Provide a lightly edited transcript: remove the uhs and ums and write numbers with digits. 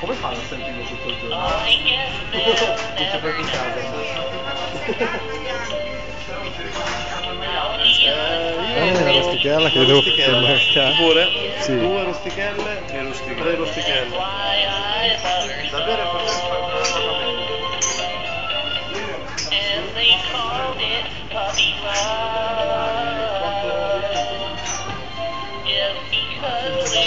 Come fanno a sentirlo tutto il giorno? Non c'è proprio in casa. Una rustichella che devo marcare. Pure? Sì. 2 rustichelle e 3 rustichelle. Davvero è And they called it puppy love. Just because